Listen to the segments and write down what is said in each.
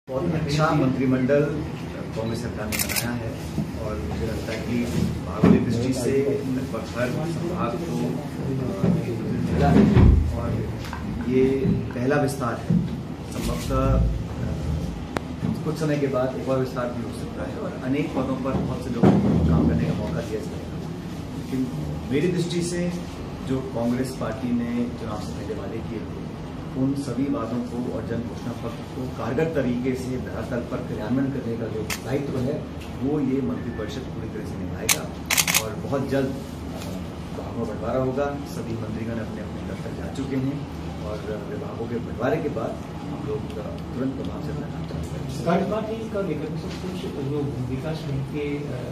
बहुत अच्छा मंत्रिमंडल कांग्रेस सरकार ने बनाया है और मुझे लगता है कि भौगोलिक दृष्टि से लगभग हर संभाग को मिला है और ये पहला विस्तार है। संभवतः कुछ समय के बाद एक और विस्तार भी हो सकता है और अनेक पदों पर बहुत से लोगों को काम करने का मौका दिया जाएगा। लेकिन मेरी दृष्टि से जो कांग्रेस पार्टी ने चुनाव से पहले वादे किए थे उन सभी वादों को और जन घोषणा पत्र को कारगर तरीके से धरातल पर क्रियान्वयन करने का जो दायित्व है वो ये मंत्रिपरिषद पूरी तरह से निभाएगा और बहुत जल्द विभागों का बंटवारा होगा। सभी मंत्रीगण अपने अपने दफ्तर जा चुके हैं और विभागों के बंटवारे के बाद हम लोग तुरंत प्रभाव से अपना काम चालू करेंगे। जो विकास बैंक के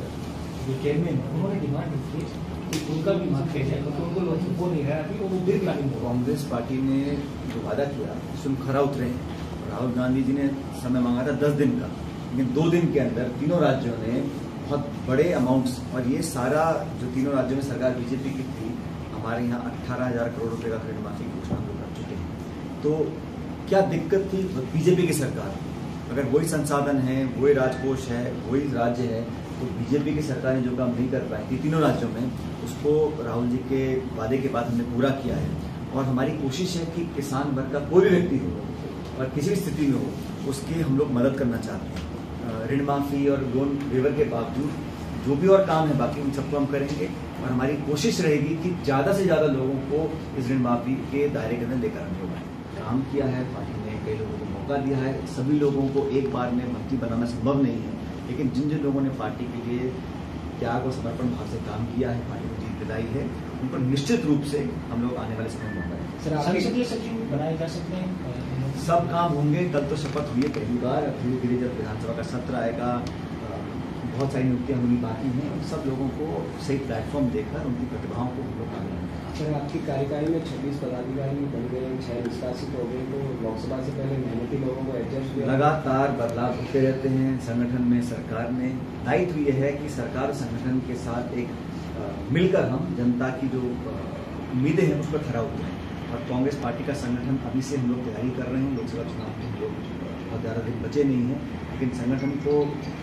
जो चेयरमैन है उन्होंने डिमांड की उनका भी मांग किया जाए क्योंकि उनको लोग वो नहीं रहा अभी वो दीर्घ कांग्रेस पार्टी ने जो वादा किया उसमें खरा उतरे। राहुल गांधी जी ने समय मांगा था 10 दिन का, लेकिन 2 दिन के अंदर तीनों राज्यों ने बहुत बड़े अमाउंट्स और ये सारा जो तीनों राज्यों में सरकार बीजेपी की थी हमारे यहाँ 18,000 करोड़ रुपए का ऋण माफी की घोषणा कर चुके हैं। तो क्या दिक्कत थी बीजेपी की सरकार? अगर वही संसाधन है, वही राजकोष है, वही राज्य है, तो बीजेपी की सरकार ने जो काम नहीं कर पाई थी तीनों राज्यों में उसको राहुल जी के वादे के बाद हमने पूरा किया है। और हमारी कोशिश है कि किसान वर्ग का कोई भी व्यक्ति हो और किसी भी स्थिति में हो उसकी हम लोग मदद करना चाहते हैं। ऋण माफी और लोन वेवर के बावजूद जो भी और काम है बाकी उन सबको हम करेंगे और हमारी कोशिश रहेगी कि ज़्यादा से ज़्यादा लोगों को इस ऋण माफी के दायरे के अंदर लेकर आने होगा। काम किया है, पार्टी ने कई लोगों को मौका दिया है। सभी लोगों को एक बार में मंत्री बनाना संभव नहीं है, लेकिन जिन जिन लोगों ने पार्टी के लिए त्याग और समर्पण भाव से काम किया है, पार्टी को जीत दिलाई है, उन पर निश्चित रूप से हम लोग आने वाले समय में मौका देंगे। संसदीय सचिव बनाए जा सकते हैं, सब काम होंगे। कल तो शपथ हुई है पहली बार, धीरे धीरे जब विधानसभा का सत्र आएगा बहुत सारी नियुक्तियां होनी बाकी हैं। सब लोगों को सही प्लेटफॉर्म देकर उनकी प्रतिभाओं को हम लोग आगे लाएंगे। सर, आपकी कार्यकाल में 26 पदाधिकारी बन गए, 6 निष्कासित हो गए, तो लोकसभा से पहले मेहनती लोगों को एडजस्ट किया। लगातार बदलाव होते रहते हैं संगठन में। सरकार ने दायित्व ये है कि सरकार संगठन के साथ एक मिलकर हम जनता की जो उम्मीदें हैं उस पर खरा उतरें। और कांग्रेस पार्टी का संगठन अभी से हम लोग तैयारी कर रहे हैं। लोकसभा चुनाव में हम लोग बहुत ज़्यादा दिन बचे नहीं हैं, लेकिन संगठन को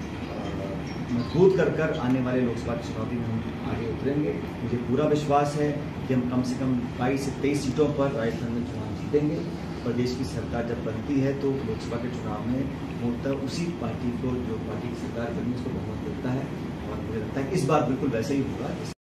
मजबूत कर आने वाले लोकसभा चुनाव में हम आगे उतरेंगे। मुझे पूरा विश्वास है कि हम कम से कम 22 से 23 सीटों पर राजस्थान में चुनाव जीतेंगे। प्रदेश की सरकार जब बनती है तो लोकसभा के चुनाव में मूलतः उसी पार्टी को जो पार्टी की सरकार बनी उसको बहुमत मिलता है और मुझे लगता है कि इस बार बिल्कुल वैसे ही होगा।